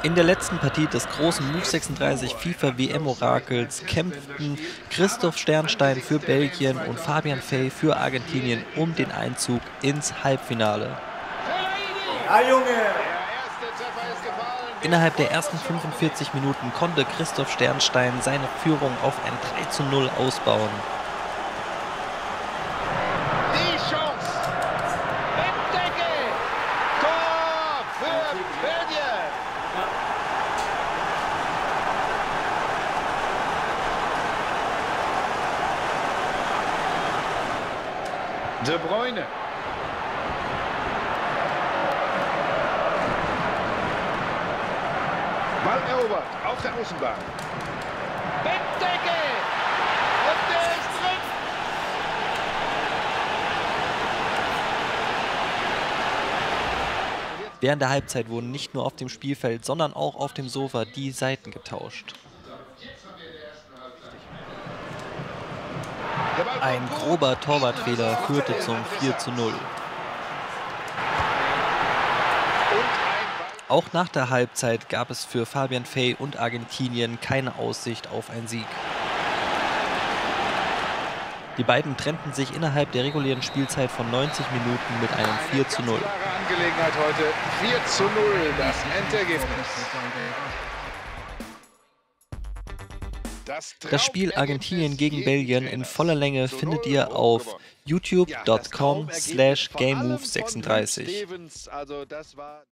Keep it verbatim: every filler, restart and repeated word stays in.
In der letzten Partie des großen Move sechsunddreißig FIFA W M-Orakels kämpften Christoph Sternstein für Belgien und Fabian Fey für Argentinien um den Einzug ins Halbfinale. Ja, Junge! Innerhalb der ersten fünfundvierzig Minuten konnte Christoph Sternstein seine Führung auf ein drei zu null ausbauen. Die Chance! Mit Decke! Tor für Belgien! De Bruyne. Ball erobert auf der Außenbahn. Bettdecke! Und der ist drin! Während der Halbzeit wurden nicht nur auf dem Spielfeld, sondern auch auf dem Sofa die Seiten getauscht. Ein grober Torwartfehler führte zum vier zu null. Auch nach der Halbzeit gab es für Fabian Fey und Argentinien keine Aussicht auf einen Sieg. Die beiden trennten sich innerhalb der regulären Spielzeit von neunzig Minuten mit einem vier zu null. Klare Angelegenheit heute. vier zu null das Endergebnis. Das Spiel Argentinien gegen Belgien in voller Länge findet ihr auf youtube punkt com slash gamemove sechsunddreißig.